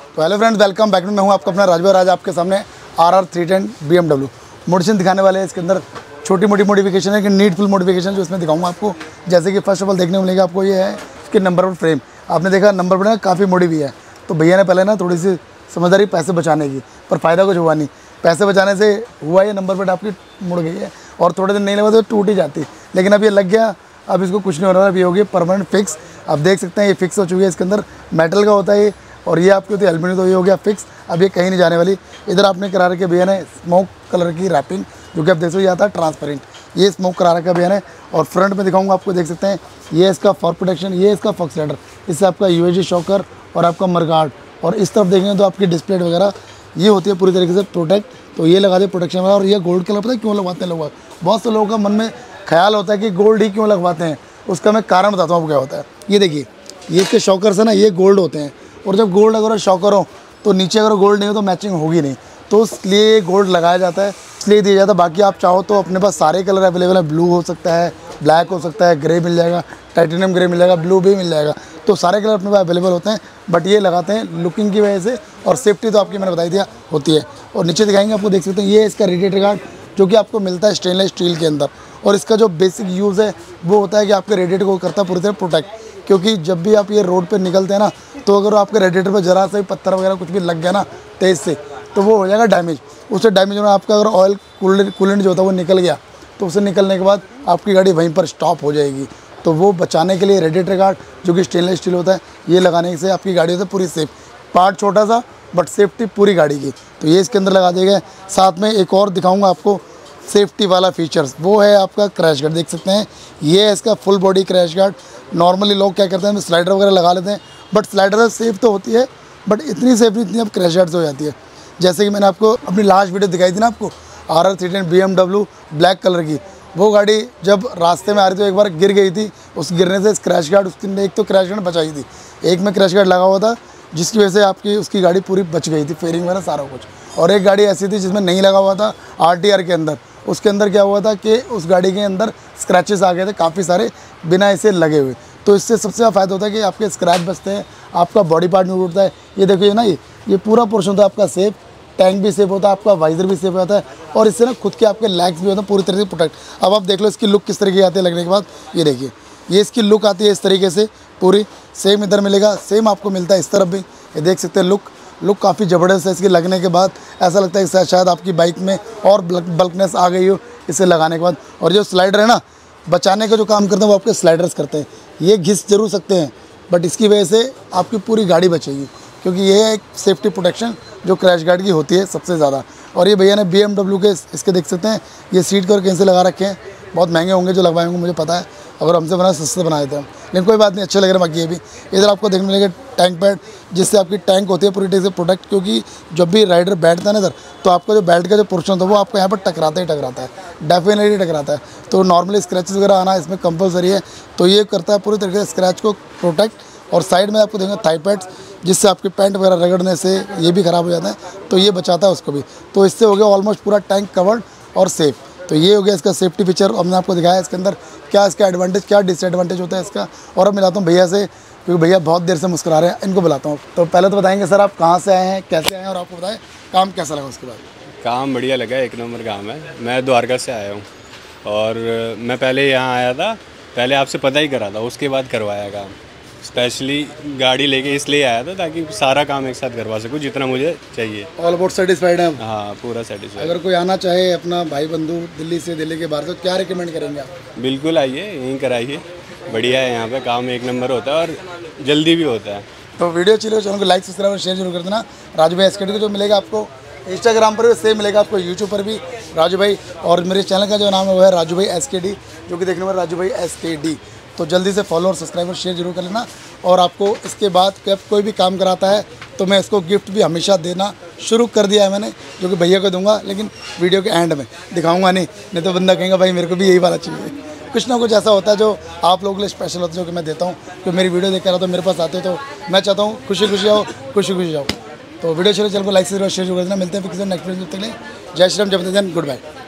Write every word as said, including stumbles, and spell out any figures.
तो hello friends, welcome back. मैं हूं आपका अपना राजभाई। राज आपके सामने R R three ten B M W modification दिखाने वाले हैं। इसके अंदर छोटी मोटी मॉडिफिकेशन है कि नीडफुल मॉडिफिकेशन जो इसमें दिखाऊंगा आपको। जैसे कि फर्स्ट ऑफ ऑल देखने को मिलेगा आपको, ये है इसके नंबर प्लेट फ्रेम। आपने देखा नंबर प्लेट काफ़ी मोड़ी भी है, तो भैया ने पहले ना थोड़ी सी समझदारी पैसे बचाने की, पर फ़ायदा कुछ हुआ नहीं। पैसे बचाने से हुआ ये नंबर प्लेट आपकी मुड़ गई है और थोड़े दिन नहीं लगा तो टूट ही जाती। लेकिन अब ये लग गया, अब इसको कुछ नहीं हो रहा, अब ये हो गया परमानेंट फिक्स। आप देख सकते हैं ये फिक्स हो चुकी है। इसके अंदर मेटल का होता है ये, और ये आपकी होती है एल्यूमिनियम, तो ये हो गया फिक्स। अब ये कहीं नहीं जाने वाली। इधर आपने करा रखी है भैया ने स्मोक कलर की रैपिंग, जो कि आप देख सकते हो ये आता है ट्रांसपेरेंट। ये स्मोक करा रखा है भैया ने। और फ्रंट में दिखाऊंगा आपको, देख सकते हैं ये इसका फॉर प्रोटेक्शन, ये इसका फॉक्स राइडर, इससे आपका यूएजी शॉकर और आपका मरगार्ड। और इस तरफ देखेंगे तो आपकी डिस्प्ले वगैरह ये होती है पूरी तरीके से प्रोटेक्ट, तो ये लगा दे प्रोटेक्शन वाला। और ये गोल्ड कलर पता है क्यों लगवाते हैं लोग? बहुत से लोगों का मन में ख्याल होता है कि गोल्ड ही क्यों लगवाते हैं, उसका मैं कारण बताता हूँ आपको क्या होता है। ये देखिए, ये इसके शॉकर से ना ये गोल्ड होते हैं, और जब गोल्ड अगर शॉकर हो तो नीचे अगर गोल्ड नहीं हो तो मैचिंग होगी नहीं, तो इसलिए गोल्ड लगाया जाता है, इसलिए दिया जाता है। बाकी आप चाहो तो अपने पास सारे कलर अवेलेबल है। ब्लू हो सकता है, ब्लैक हो सकता है, ग्रे मिल जाएगा, टाइटेनियम ग्रे मिल जाएगा, ब्लू भी मिल जाएगा, तो सारे कलर अपने पास अवेलेबल होते हैं। बट ये लगाते हैं लुकिंग की वजह से, और सेफ्टी तो आपकी मैंने बताई दिया होती है। और नीचे दिखाएंगे आपको, देख सकते हैं ये इसका रेडिएटर गार्ड, जो कि आपको मिलता है स्टेनलेस स्टील के अंदर। और इसका जो बेसिक यूज़ है वो होता है कि आपके रेडिएटर को करता है पूरी तरह प्रोटेक्ट, क्योंकि जब भी आप ये रोड पे निकलते हैं ना, तो अगर आपके रेडिएटर पर जरा सा ही पत्थर वगैरह कुछ भी लग गया ना तेज़ से, तो वो हो जाएगा डैमेज। उससे डैमेज होना, आपका अगर ऑयल कूलेंट कूलेंट जो होता है वो निकल गया, तो उसे निकलने के बाद आपकी गाड़ी वहीं पर स्टॉप हो जाएगी। तो वो बचाने के लिए रेडिएटर गार्ड, जो कि स्टेनलेस स्टील होता है, ये लगाने से आपकी गाड़ी होती है पूरी सेफ। पार्ट छोटा सा बट सेफ्टी पूरी गाड़ी की, तो ये इसके अंदर लगा दिया गया। साथ में एक और दिखाऊंगा आपको सेफ्टी वाला फीचर्स, वो है आपका क्रैश गार्ड। देख सकते हैं ये है इसका full body crash guard. Normally लोग क्या करते हैं, स्लाइडर वगैरह लगा लेते हैं, बट स्लाइडर सेफ तो होती है, बट इतनी सेफ नहीं इतनी अब क्रैश गार्ड से हो जाती है। जैसे कि मैंने आपको अपनी लास्ट वीडियो दिखाई थी ना आपको, R R three ten B M W black colour की, वो गाड़ी जब रास्ते में आ रही थी तो एक बार गिर गई थी। उस गिरने से क्रैश गार्ड उसने एक तो क्रैश गार्ड बचाई थी, एक में क्रैश गार्ड लगा हुआ था, जिसकी वजह से आपकी उसकी गाड़ी पूरी बच गई थी, फेयरिंग वगैरह सारा कुछ। और एक गाड़ी ऐसी थी जिसमें नहीं लगा हुआ था आर टी आर के अंदर, उसके अंदर क्या हुआ था कि उस गाड़ी के अंदर स्क्रैचेस आ गए थे काफ़ी सारे बिना इसे लगे हुए। तो इससे सबसे ज़्यादा फ़ायदा होता है कि आपके स्क्रैच बचते हैं, आपका बॉडी पार्ट नहीं उठता है। ये देखिए ना, ये ये पूरा पोर्शन होता है आपका सेफ, टैंक भी सेफ होता है, आपका वाइजर भी सेफ होता है, और इससे ना खुद के आपके लेग्स भी होते हैं पूरी तरीके से प्रोटेक्ट। अब आप देख लो इसकी लुक किस तरीके की आती है लगने के बाद। ये देखिए, ये इसकी लुक आती है इस तरीके से पूरी। सेम इधर मिलेगा, सेम आपको मिलता है इस तरफ भी। ये देख सकते हैं लुक लुक काफ़ी ज़बरदस्त है इसके लगने के बाद। ऐसा लगता है कि शायद आपकी बाइक में और बल्कनेस आ गई हो इसे लगाने के बाद। और जो स्लाइडर है ना, बचाने का जो काम करते हैं वो आपके स्लाइडर्स करते हैं। ये घिस जरूर सकते हैं, बट इसकी वजह से आपकी पूरी गाड़ी बचेगी, क्योंकि ये है एक सेफ्टी प्रोटेक्शन जो क्रैश गार्ड की होती है सबसे ज़्यादा। और ये भैया ने बी एम डब्ल्यू के इसके देख सकते हैं, ये सीट कवर कहीं से लगा रखे हैं। बहुत महंगे होंगे जो लगवाए होंगे मुझे पता है, अगर हमसे बना सस्ते बनाए थे हम, लेकिन कोई बात नहीं, अच्छे लग रहे हैं। बाकी ये भी इधर आपको देखने मिलेगा टैंक पैड, जिससे आपकी टैंक होती है पूरी तरीके से प्रोटेक्ट, क्योंकि जब भी राइडर बैठता है ना इधर, तो आपका जो बेल्ट का जो पोर्शन होता है वो आपको यहाँ पर टकराता ही टकराता है, डेफिनेटली टकराता है। तो नॉर्मली स्क्रैचेस वगैरह आना इसमें कंपलसरी है, तो ये करता है पूरी तरीके से स्क्रैच को प्रोटेक्ट। और साइड में आपको देंगे थाई पैड्स, जिससे आपके पैंट वगैरह रगड़ने से ये भी ख़राब हो जाता है, तो ये बचाता है उसको भी। तो इससे हो गया ऑलमोस्ट पूरा टैंक कवर्ड और सेफ। तो ये हो गया इसका सेफ्टी फीचर। हमने आपको दिखाया इसके अंदर क्या इसका एडवांटेज क्या डिसएडवांटेज होता है इसका। और अब मिलाता हूँ भैया से, क्योंकि भैया बहुत देर से मुस्कुरा रहे हैं, इनको बुलाता हूँ। तो पहले तो बताएंगे सर आप कहाँ से आए हैं, कैसे आए हैं, और आपको बताएं काम कैसा लगा उसके बाद। काम बढ़िया लगा, एक नंबर काम है। मैं द्वारका से आया हूँ, और मैं पहले यहाँ आया था, पहले आपसे पता ही करा था, उसके बाद करवाया काम। स्पेशली गाड़ी लेके इसलिए आया था ताकि सारा काम एक साथ करवा सकूँ जितना मुझे चाहिए। ऑल अबाउट सेटिस्फाइड हैं? हाँ, पूरा सेटिस्फाइड। अगर कोई आना चाहे अपना भाई बंधु दिल्ली से, दिल्ली के बाहर, तो क्या रिकमेंड करेंगे आप? बिल्कुल आइए, यहीं कराइए, बढ़िया है यहाँ पे, काम एक नंबर होता है और जल्दी भी होता है। तो वीडियो अच्छी लगे चैनल को लाइक सब्सक्राइब और शेयर जरूर कर देना। राजू भाई एस के डी को जो मिलेगा आपको इंस्टाग्राम पर भी सेम मिलेगा, आपको यूट्यूब पर भी राजू भाई, और मेरे चैनल का जो नाम है वो है राजू भाई एस के डी, जो कि देखने में राजू भाई एस के डी। तो जल्दी से फॉलो और सब्सक्राइब और शेयर जरूर कर लेना। और आपको इसके बाद जब कोई भी काम कराता है तो मैं इसको गिफ्ट भी हमेशा देना शुरू कर दिया है मैंने, जो कि भैया को दूंगा, लेकिन वीडियो के एंड में दिखाऊंगा नहीं, नहीं तो बंदा कहेगा भाई मेरे को भी यही वाला चाहिए। कुछ ना कुछ ऐसा होता है जो आप लोगों के लिए स्पेशल होता है, जो कि मैं देता हूँ। तो मेरी वीडियो देख कर तो मेरे पास आते हो, तो मैं चाहता हूँ खुशी खुशी आओ, खुशी खुशी जाओ। तो वीडियो चलो चल को लाइक से शेयर जरूर कर देना। मिलते हैं फिर किसी नेक्स्ट वीडियो के लिए। जय श्री राम, जय हिंद, गुड बाय।